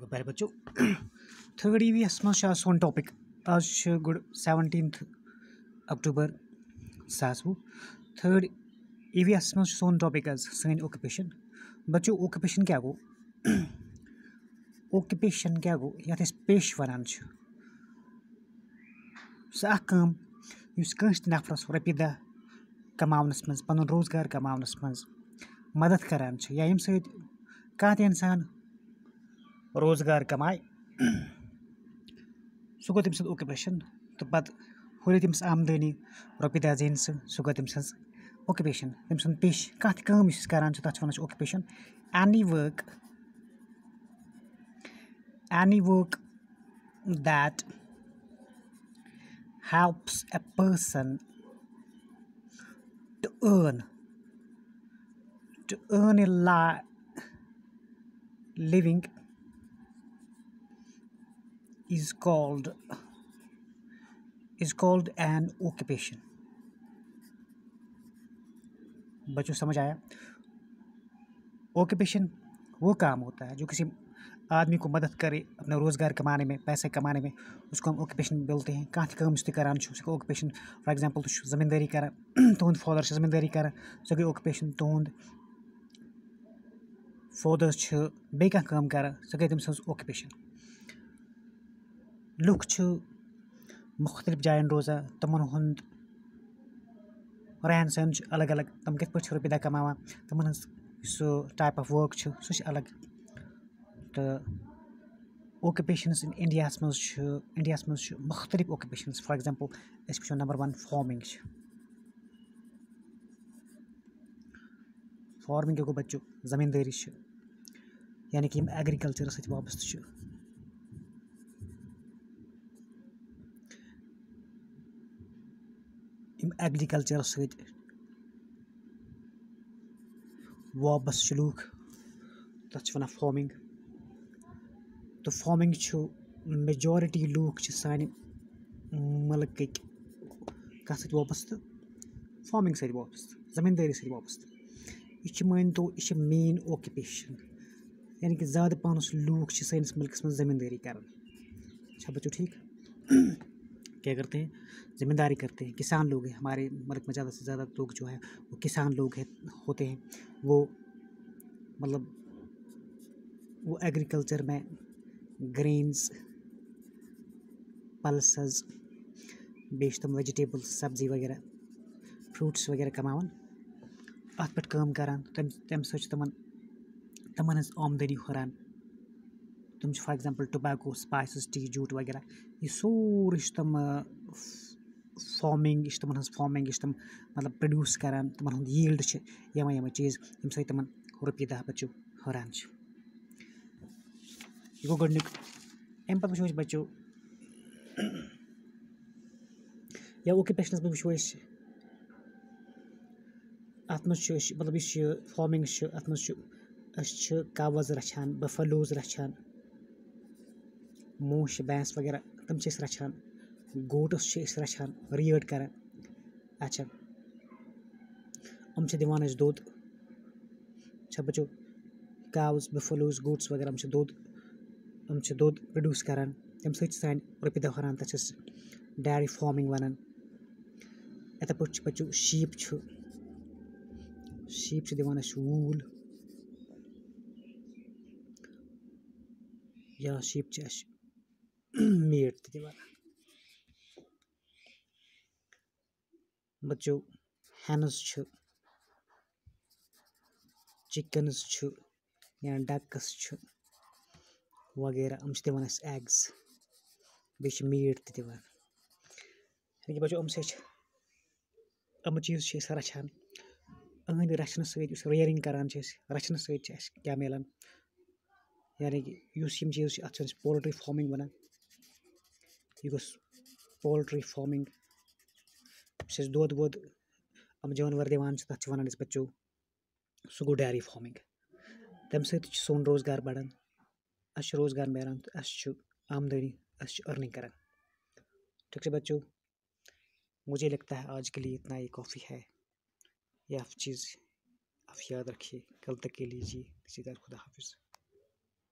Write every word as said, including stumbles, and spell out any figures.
पहले बच्चों third E V S मज सोन टॉपिक आज गुड सेवनटीन्थ अक्टूबर सास वो थर्ड ई वी एस मज सोन टॉपिक आज सैन ऑक्यूपेशन बच्चों ऑक्यूपेशन क्या गो ऑक्यूपेशन क्या गो यथ पेश वनान सह कम युस कंस नफरस रॉपि दह कमावनस मज पनुन रोजगार कमावनस मज मदद करान या यम सत कह इंसान रोजगार कमाए सह गो तम सद ऑक्यूपेशन तो पत हुरे तमस आमदनी रॉपि दह जीन सह गो तम सज ऑक्यूपेशन तम सद पेश कह काम करान तथ वन occupation any work any work that helps a person to earn to earn a li- living is called is called an occupation। बच्चों समझ आया? ऑक्यूपेशन वो काम होता है जो किसी आदमी को मदद करे अपना रोज़गार कमाने में, पैसे कमाने में, उसको हम ऑक्यूपेशन बोलते हैं। कह काम करान उसको ऑक्यूपेशन। फॉर एग्जांपल तो ज़मींदारी कर तुंद फादर ज़मींदारी कर सो गई ऑक्यूपेशन। तुंद फादर बे कह काम कर सो गई तम सज ऑक्यूपेशन। लुक मुख्तलिफ जायन रोज़ान तमन हुंद रहन सहन अलग अलग, तम कित पे रुपये दह कमावान, तमन सो टाइप ऑफ वर्क सह अलग। तो ऑक्यूपेशंस इन इंडिया मज इंडिया मज मुख्तलिफ ऑक्यूपेशंस। फॉर एग्जांपल अस वो नंबर वन फार्मिंग। फार्मिंग गो बच्चों ज़मींदारी यानी कि एग्रीकल्चर सत वाबस्त। एग्रीकल्चर सत वाबस्त लूख तथ वन फार्मिंग। तो फार्मिंग मेजॉरिटी लूख सानि मुल्क कत सत वाबस्त, फार्मिंग सत वाबस्त, ज़मींदारी सत वाबस्त। यह मान तो यह मेन ऑक्यूपेशन यानी कि ज़्यादा पानस लूख सैनिस मुल्कस में ज़मींदारी कर। बच्चों ठीक क्या करते हैं? ज़मींदारी करते हैं। किसान लोग हैं हमारे मुल्क में, ज़्यादा से ज़्यादा लोग जो है वो किसान लोग है होते हैं। वो मतलब वो एग्रीकल्चर में ग्रेन्स, पल्सेस, बेच तम वेजिटेबल्स, सब्जी वगैरह, फ्रूट्स वगैरह कमावन, अत पे काम करान। तम तम तमन तमन हज आमदनी हुरान। तम for example tobacco, spices, tea, jute वगैरह ये सोरे तम फार्मिंग तमन हज फार्मिंग तम मतलब प्रोड्यूस करान। तमन हुंद यील्ड यम यम चीज़ यम सत तमन रुपये दह बच्चों हुरान। यह गो गोडनिक। अम पे वो बच्चों या ऑक्यूपेशनस में वो अत मज मतलब यह फार्मिंग अत मज कावज रचान, बफलोज रचान, मोश भैंस वगैरह तम रचान, गोट्स रचान, रियड कर। अच्छा हम दिवान दोध। अच्छा बच्चों कावज, बफलोज, गोट्स वगैरह हम दोध हम दोध प्रोड्यूस करान। तम सान रुपये दह हुरान, तथ डेयरी फार्मिंग वनान। इथे पे बच्चों शीप शीप दिवान वूल या शीप मीट दिवान। बच्चों हैनस चिकन्स या डकस वगैरह हम दिवान एग्स, बे मीट दिवान। यानी बच्चों अम अम चीज़ रचान। अहंद रचन सत रेयरिंग करान रचन सत क्या मिलान यानी कि यम चीज़ अत पोल्ट्री फार्मिंग वन। यह गोस पोल्ट्री फार्मिंग दोध वोध हम जानवर दिवान तथ वन बच्चों सह गो डेयरी फार्मिंग। तम सत सोन रोजगार बढ़ान, अस रोजगार मिलान, अस आमदनी अस अर्निंग करान। ठीक है बच्चों, मुझे लगता है आज के लिए इतना ही काफ़ी है। यह चीज़ आप याद रखिए, कल तक के लीजिए। सीधा खुदा हाफिज़।